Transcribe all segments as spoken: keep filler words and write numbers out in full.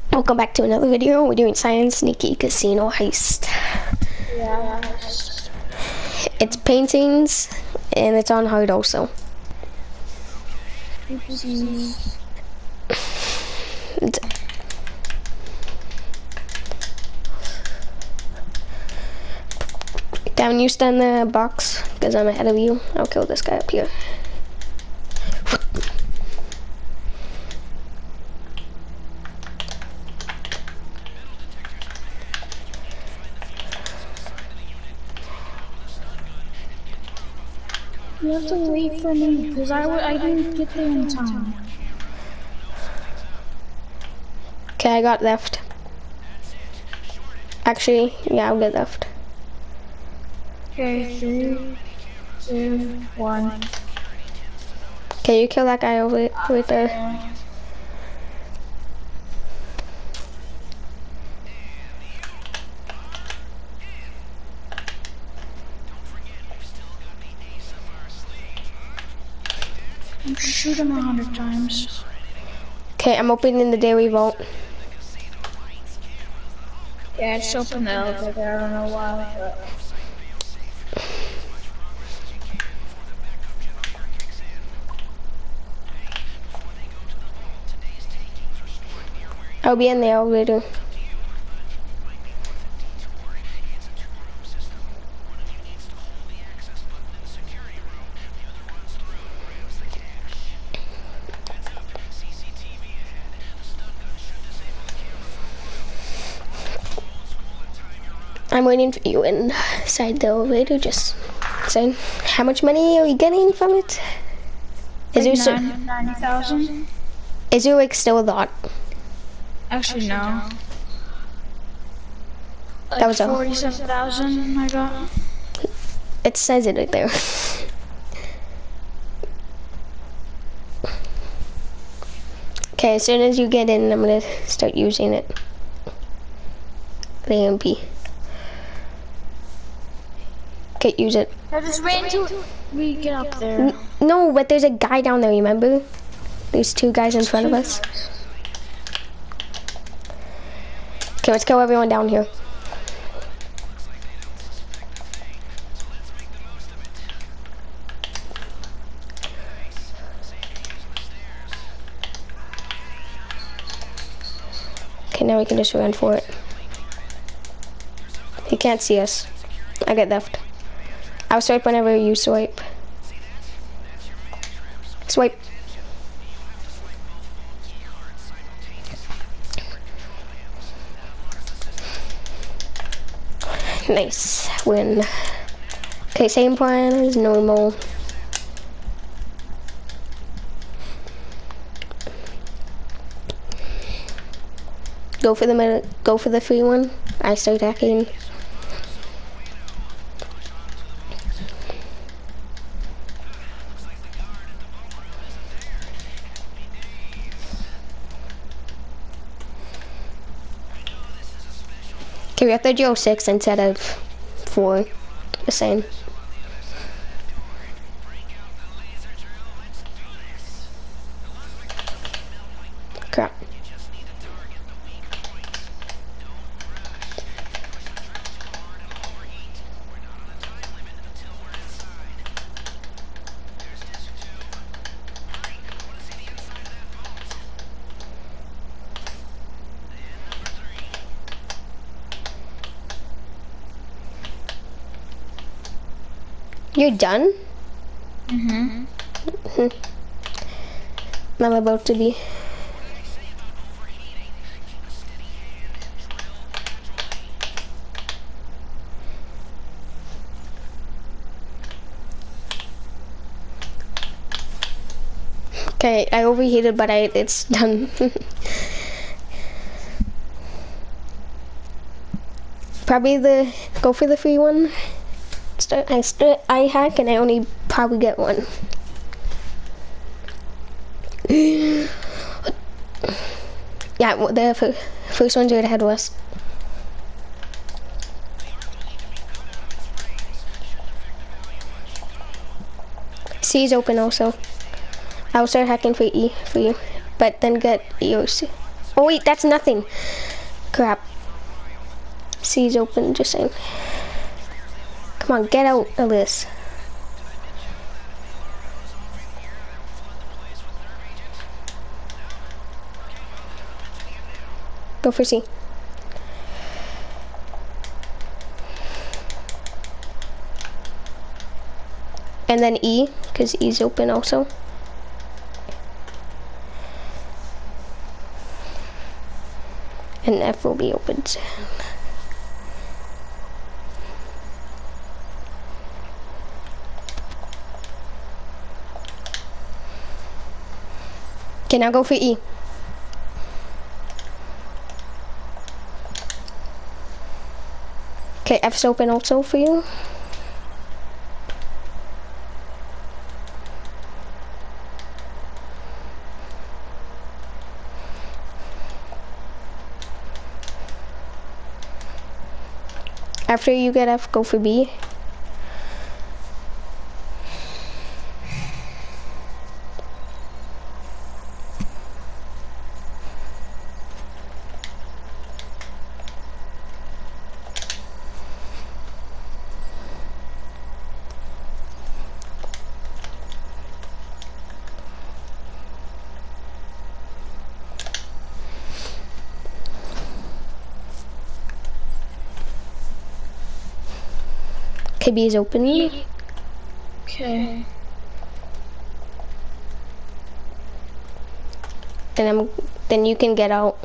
Welcome back to another video. We're doing Science Sneaky Casino Heist. Yeah. It's paintings, and it's on hard also. Oopsies. Down, you stand in the box, because I'm ahead of you. I'll kill this guy up here. You have to wait for me, because I, I didn't get there in time. Okay, I got left. Actually, yeah, I'll get left. Okay, three, two, one. Okay, you kill that guy over right there. I'm shooting him a hundred times. Okay, I'm opening the dairy vault. Yeah, it's open the elevator, I don't know why, but... I'll be in the elevator. I'm waiting for you inside the elevator, just saying. How much money are you getting from it? Is Like there so, ninety thousand? is there like still a lot? Actually, no. Like That was a- forty-seven thousand I got. It says it right there. Okay, as soon as you get in, I'm gonna start using it. The A M P. Okay, use it. I just ran to it. We get up there. N no, but there's a guy down there, remember? There's two guys in front of us. Okay, let's kill everyone down here. Okay, now we can just run for it. He can't see us. I get left. I'll swipe whenever you swipe. Swipe. Nice. Win. Okay, same plan as normal. Go for the minute. Go for the free one. I start hacking. Okay, we have to drill six instead of four. The same. Crap. You're done? Mm-hmm. I'm about to be. Okay, I overheated, but I it's done. Probably the go for the free one. Start, I start, I hack and I only probably get one. Yeah, the first one's right ahead of us. C is open also. I'll start hacking for E for you, but then get E O C. Oh wait, that's nothing. Crap. C's open, just saying. Come on, get out of this. Go for C. And then E, because E's open also. And F will be open soon. Okay, now go for E. Okay, F's open also for you. After you get F, go for B. Okay, B is open. Okay. And I'm, then you can get out.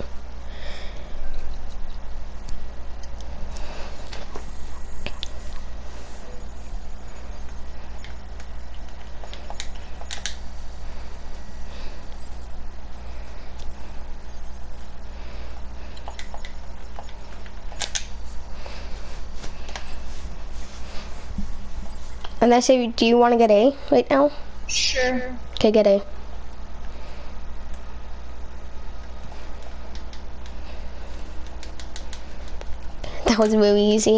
And I say, do you want to get A right now? Sure. Okay, get A. That was really easy.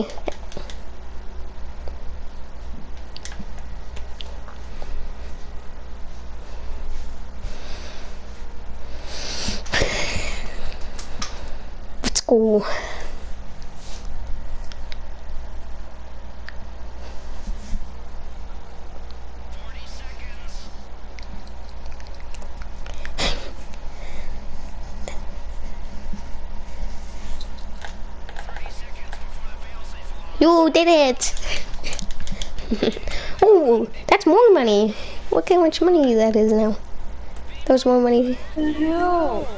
Let's go. You did it! Oh, that's more money. Look how much money that is now. That was more money. What the hell?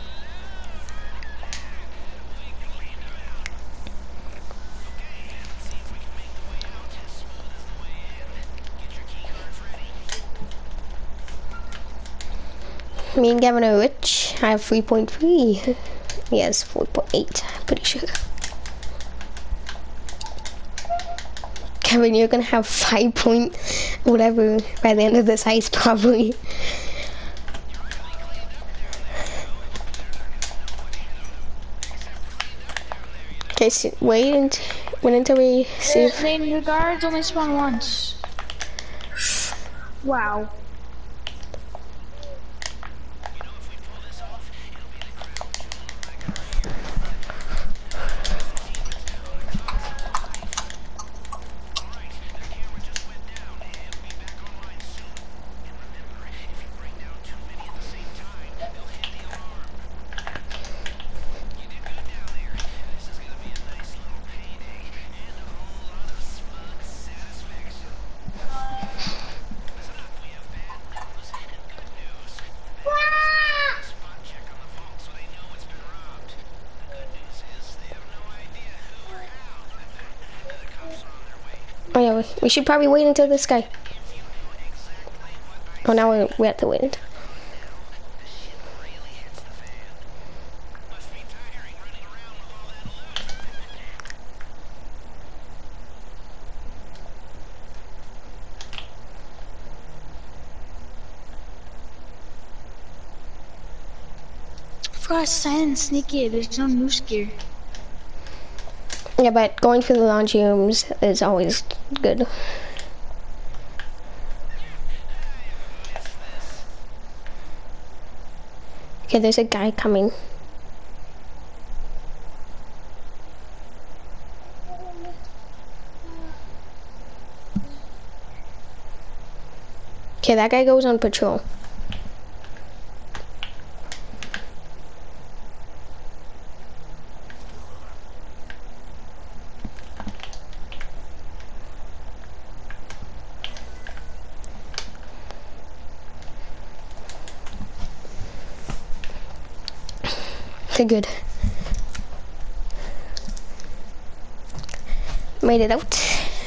Me and Gavin are rich. I have three point three. Yes, four point eight, I'm pretty sure. Kevin, you're gonna have five point whatever by the end of this heist, probably. Okay, so wait and wait until we see if The, the guards only spawn once. Wow. Oh yeah, we, we should probably wait until this guy. Oh, now we, we have to wait until. For us, silent and sneaky, there's no noose gear. Yeah, but going for the laundry rooms is always good. Okay, there's a guy coming. Okay, that guy goes on patrol. Okay, good. Made it out.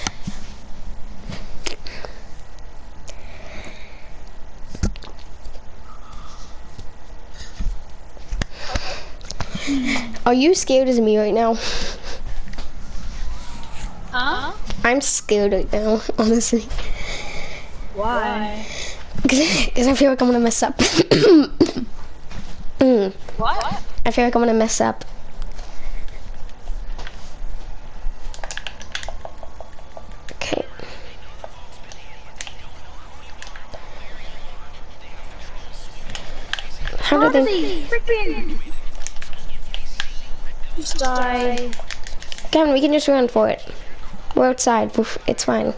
Are you scared as me right now? Huh? I'm scared right now, honestly. Why? Because I feel like I'm gonna mess up. mm. What? I feel like I'm gonna mess up. Okay. How How did did they? they freaking just die? Gavin, we can just run for it. We're outside. It's fine.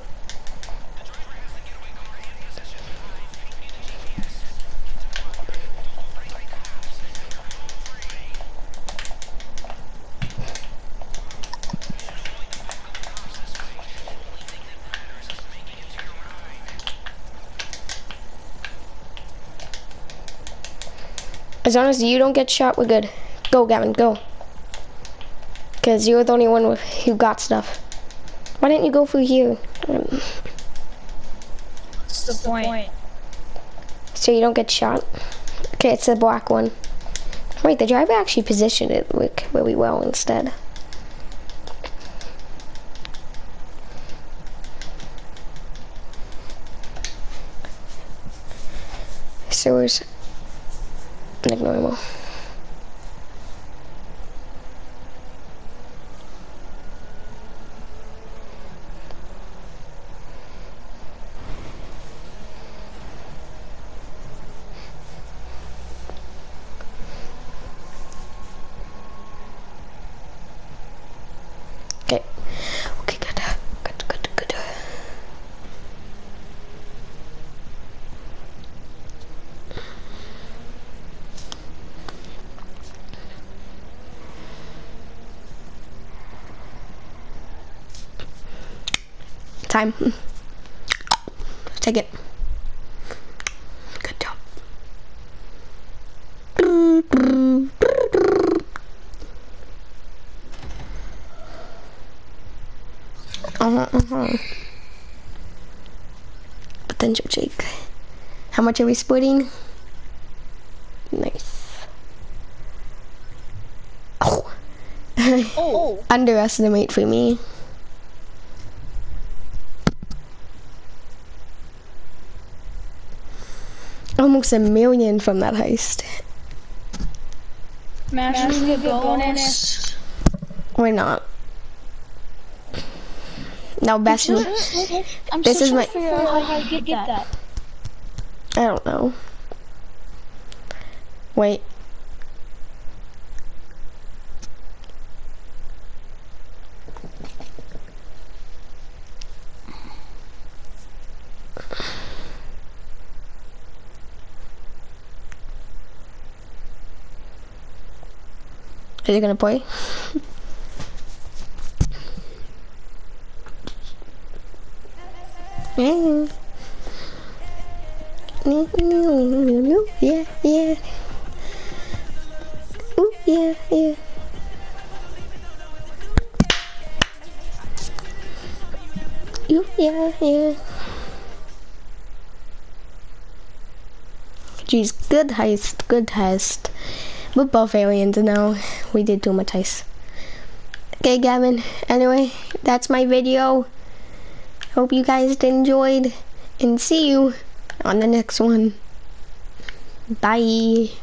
As long as you don't get shot, we're good. Go, Gavin, go. Because you're the only one with, who got stuff. Why didn't you go through here? Um, What's the point? so you don't get shot. Okay, it's the black one. Wait, the driver actually positioned it like, really well instead. Sewers. Like normal. Okay. Okay, good. Good, good, good. Time. Take it. Good job. Uh-huh, uh-huh. Potential Jake. How much are we splitting? Nice. Oh. Oh. Underestimate for me. Almost a million from that heist. Imagine we get bonus. We're not. No, best. I'm this still is my. trying to figure out how you get that. I don't know. Wait. Is it gonna play? Yeah. Yeah, yeah. Ooh, yeah, yeah. Ooh, yeah, yeah. Jeez, good heist, good heist. We're both aliens now. We did too much heist. Okay, Gavin. Anyway, that's my video. Hope you guys enjoyed, and see you on the next one. Bye.